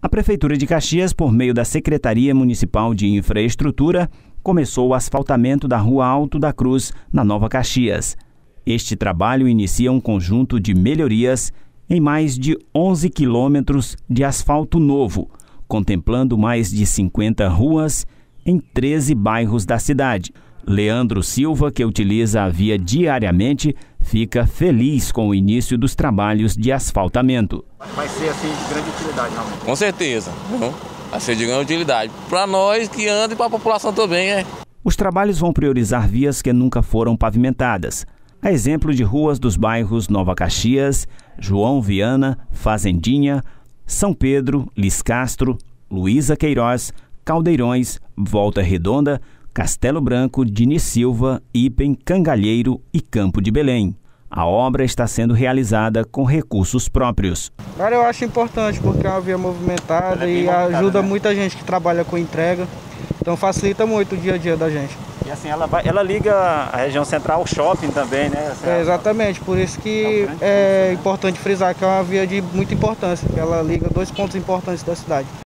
A Prefeitura de Caxias, por meio da Secretaria Municipal de Infraestrutura, começou o asfaltamento da Rua Alto da Cruz, na Nova Caxias. Este trabalho inicia um conjunto de melhorias em mais de 11 quilômetros de asfalto novo, contemplando mais de 50 ruas em 13 bairros da cidade. Leandro Silva, que utiliza a via diariamente, fica feliz com o início dos trabalhos de asfaltamento. Vai ser assim de grande utilidade, realmente? Com certeza, vai ser de grande utilidade. Para nós que andam e para a população também, Os trabalhos vão priorizar vias que nunca foram pavimentadas. A exemplo de ruas dos bairros Nova Caxias, João Viana, Fazendinha, São Pedro, Liscastro, Luísa Queiroz, Caldeirões, Volta Redonda, Castelo Branco, Diniz Silva, Ipem, Cangalheiro e Campo de Belém. A obra está sendo realizada com recursos próprios. Cara, eu acho importante porque é uma via movimentada e ajuda muita gente que trabalha com entrega. Então facilita muito o dia a dia da gente. E assim, ela liga a região central ao shopping também, né? Assim, exatamente, por isso que é importante frisar que é uma via de muita importância. Ela liga dois pontos importantes da cidade.